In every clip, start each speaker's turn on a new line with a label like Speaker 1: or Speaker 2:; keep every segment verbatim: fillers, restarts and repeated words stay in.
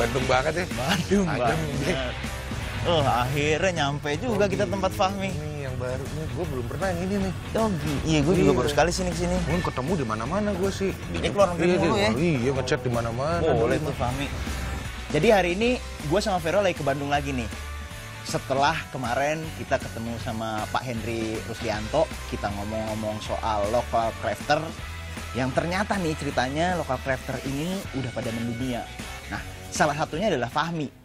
Speaker 1: Bandung banget ya.
Speaker 2: Bandung banget. Oh, akhirnya nyampe juga oh, kita tempat Fahmi.
Speaker 1: Ini yang baru nih, gue belum pernah yang ini nih.
Speaker 2: Oh, iya, gue juga baru sekali sini kesini.
Speaker 1: Gue ketemu di mana-mana gue sih.
Speaker 2: Ini keluar negeri mulu ya.
Speaker 1: Iya, ngechat di mana-mana.
Speaker 2: Boleh tuh Fahmi. Jadi hari ini gue sama Vero lagi ke Bandung lagi nih. Setelah kemarin kita ketemu sama Pak Henry Rusdianto, kita ngomong-ngomong soal local crafter. Yang ternyata nih ceritanya local crafter ini udah pada mendunia. Nah, salah satunya adalah Fahmi.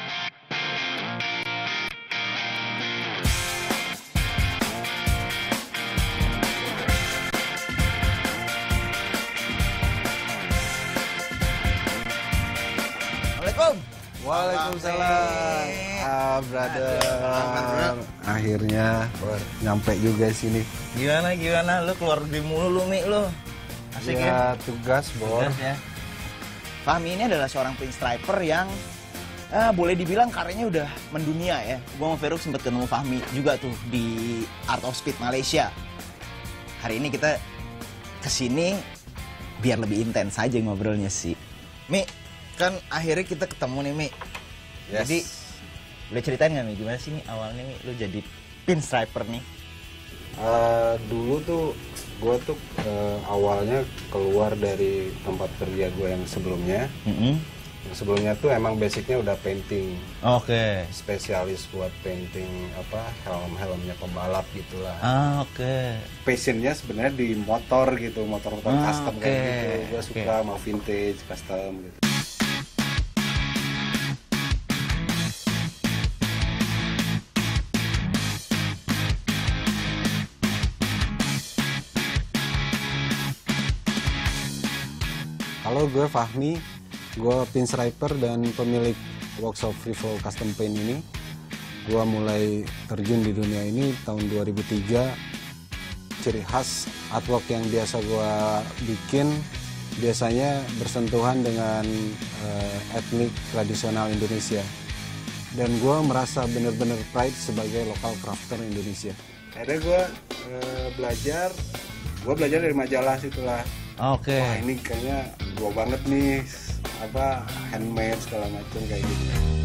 Speaker 3: Waalaikumsalam. Ah, brother. Akhirnya nyampe juga sini.
Speaker 2: Gimana gimana lu keluar di mulu lu Mi lu. Asik ya,
Speaker 3: ya tugas, Bor.
Speaker 2: Ya. Fahmi ini adalah seorang pinstriper yang eh, boleh dibilang karyanya udah mendunia ya. Gua sama Vero sempat ketemu Fahmi juga tuh di Art of Speed Malaysia. Hari ini kita kesini biar lebih intens aja ngobrolnya sih. Mi, kan akhirnya kita ketemu nih, Mi. Yes. Jadi, boleh ceritain nggak, Mi? Gimana sih, Mi, awalnya, Mi, lu jadi pinstriper nih?
Speaker 3: Uh, dulu tuh, gue tuh uh, awalnya keluar dari tempat kerja gue yang sebelumnya. Mm-hmm. Yang sebelumnya tuh emang basicnya udah painting.
Speaker 2: Oke. Okay.
Speaker 3: Spesialis buat painting, apa, helm-helmnya pembalap gitulah.
Speaker 2: Ah, oke. Okay.
Speaker 3: Passionnya sebenarnya di motor gitu, motor-motor ah, custom okay. kayak gitu. Gue okay. suka mau vintage, custom gitu. Halo, gue Fahmi, gue pinstriper dan pemilik workshop Freefall Custom Paint ini. Gue mulai terjun di dunia ini tahun dua ribu tiga. Ciri khas artwork yang biasa gue bikin biasanya bersentuhan dengan uh, etnik tradisional Indonesia. Dan gue merasa bener-bener pride sebagai local crafter Indonesia. Akhirnya gue uh, belajar, gue belajar dari majalah situlah.
Speaker 2: Oke. Okay.
Speaker 3: Wah, ini kayaknya gua banget nih, apa handmade segala macam kayak gitu.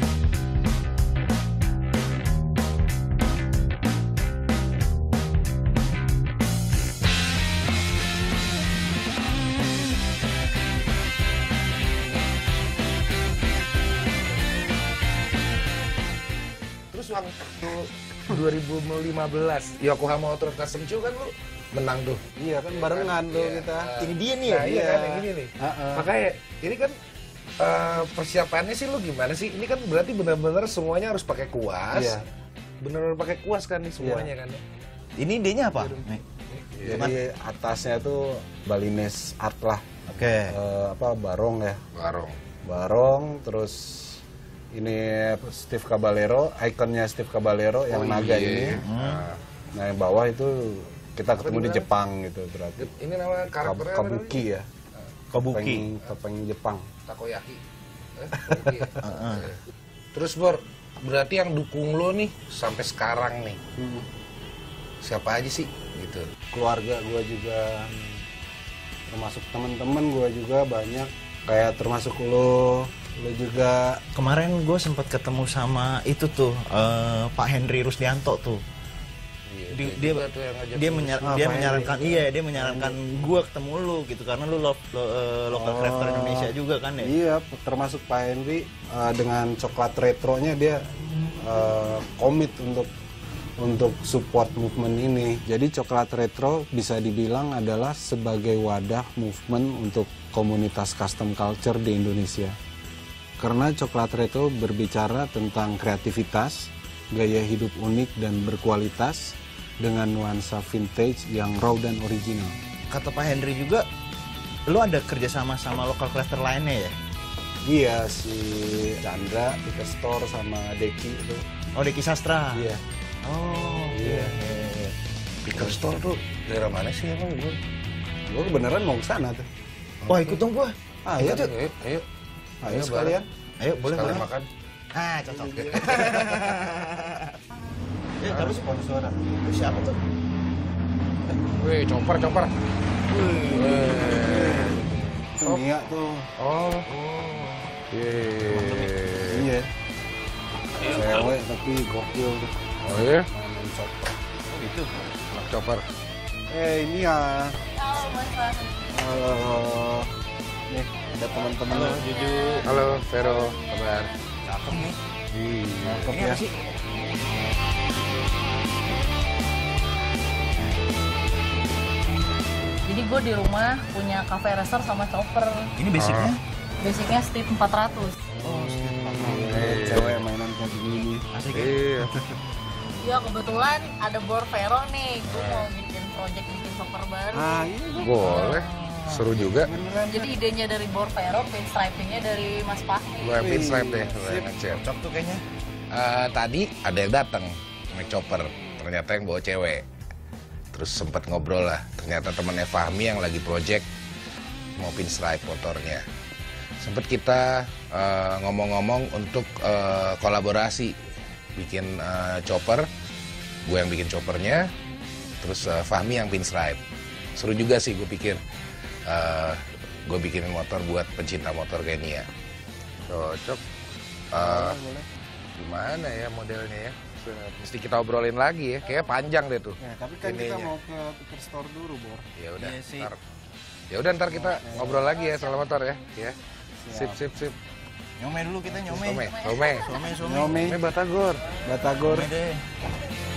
Speaker 1: Terus waktu dua ribu lima belas Yokohama Auto Custom Show kan lu menang tuh.
Speaker 3: Iya kan barengan tuh iya. kita.
Speaker 2: Ini dia nih ya.
Speaker 1: Nah, iya kan yang ini nih. Uh -uh. Makanya ini kan uh, persiapannya sih lu gimana sih? Ini kan berarti benar-benar semuanya harus pakai kuas. Iya. Benar-benar pakai kuas kan nih semuanya iya. kan.
Speaker 2: Ini idenya apa?
Speaker 3: Iya. Jadi atasnya tuh Balinese art lah.
Speaker 2: Oke. Okay.
Speaker 3: Uh, apa barong ya?
Speaker 1: Barong.
Speaker 3: Barong terus ini Steve Caballero, ikonnya Steve Caballero yang oh, naga iya. ini. Hmm. Nah, yang bawah itu kita ketemu di Jepang gitu berarti.
Speaker 1: Ini nama karakternya
Speaker 3: Kabuki ya.
Speaker 2: Kabuki.
Speaker 3: Topeng Jepang.
Speaker 1: Takoyaki. Eh, Kabuki ya? uh-uh. Terus Bor, berarti yang dukung lo nih sampai sekarang nih. Hmm. Siapa aja sih gitu?
Speaker 3: Keluarga gue juga, termasuk teman-teman gue juga banyak. Kayak termasuk lo, lo juga.
Speaker 2: Kemarin gue sempat ketemu sama itu tuh uh, Pak Henry Rusdianto tuh. Di, dia dia, menyar, oh, dia menyarankan ini. iya dia menyarankan gue ketemu lu gitu karena lu lo, lo, uh, local crafter oh, Indonesia juga kan ya.
Speaker 3: Iya, termasuk Pak Henry uh, dengan coklat retronya dia uh, komit untuk untuk support movement ini. Jadi coklat retro bisa dibilang adalah sebagai wadah movement untuk komunitas custom culture di Indonesia. Karena coklat retro berbicara tentang kreativitas, gaya hidup unik dan berkualitas dengan nuansa vintage yang raw dan original.
Speaker 2: Kata Pak Henry juga, lo ada kerjasama sama local crafter lainnya ya?
Speaker 3: Iya, si Chandra, Pika Store, sama Deki itu.
Speaker 2: Oh, Deki Sastra?
Speaker 3: Iya.
Speaker 2: Oh, iya. iya.
Speaker 1: Pika Store tuh daerah mana sih emang gue?
Speaker 3: Gue beneran mau ke sana tuh.
Speaker 2: Wah, ikut dong gue.
Speaker 3: Ah, iya tuh.
Speaker 1: Ayo, ayo.
Speaker 3: Ayo sekalian.
Speaker 2: Ayo, boleh
Speaker 1: sekalian makan.
Speaker 2: Ah, cocok. Ya, terus sponsoran. Siapa tuh?
Speaker 1: Wih, compar, compar.
Speaker 3: Wih. Itu Nia tuh.
Speaker 1: Oh. Yeay.
Speaker 3: Iya. Cewek tapi gokil tuh.
Speaker 1: Oh iya?
Speaker 3: Main chopper.
Speaker 2: Oh gitu.
Speaker 1: Anak chopper.
Speaker 3: Eh ini ya.
Speaker 4: Halo Mas Fahmi.
Speaker 3: Halo. Nih ada teman-teman.
Speaker 2: Halo Juju.
Speaker 1: Halo Vero, kabar?
Speaker 2: Cakep nih.
Speaker 1: Ih,
Speaker 3: Cakep
Speaker 2: Ini
Speaker 3: ya.
Speaker 2: apa sih?
Speaker 4: Jadi gue di rumah punya cafe racer sama chopper.
Speaker 2: Ini basicnya?
Speaker 4: Basicnya Steep empat ratus.
Speaker 2: Oh,
Speaker 3: Eh, cewek mainan kayak gini.
Speaker 2: asik ya?
Speaker 1: iya.
Speaker 4: Ya kebetulan ada Bor Vero nih. Gue mau bikin project bikin chopper baru.
Speaker 3: Ah iya.
Speaker 1: Boleh. Seru juga.
Speaker 3: Beneran.
Speaker 4: Jadi idenya dari Bor Vero, pinstripingnya dari Mas Fahmi.
Speaker 1: Gue pin stripe deh.
Speaker 3: Sip.
Speaker 1: Ngecek.
Speaker 2: Cocok tuh kayaknya.
Speaker 1: Eh, tadi ada yang datang naik chopper, ternyata yang bawa cewek. Terus sempat ngobrol lah, ternyata temannya Fahmi yang lagi project mau pinstripe motornya. Sempat kita eh, ngomong-ngomong untuk eh, kolaborasi, bikin eh, chopper, gue yang bikin choppernya, terus eh, Fahmi yang pinstripe. Seru juga sih gue pikir, eh, gue bikin motor buat pencinta motor kayak Nia. Cocok. Eh, Gimana ya modelnya ya? Mesti kita obrolin lagi ya. Kayaknya panjang deh tuh.
Speaker 3: Ya, tapi kan kita
Speaker 1: ininya.
Speaker 3: mau ke Tuker Store dulu, Bor.
Speaker 1: Ya udah.
Speaker 2: Iya sih.
Speaker 1: Ntar. Ya udah ntar kita ngobrol lagi ya soal motor ya. Ya. Sip sip sip.
Speaker 2: Nyome dulu kita nyome.
Speaker 1: Some, some.
Speaker 2: Some, some.
Speaker 3: Nyome,
Speaker 1: Some Batagor.
Speaker 3: Batagor.
Speaker 2: Nyome deh.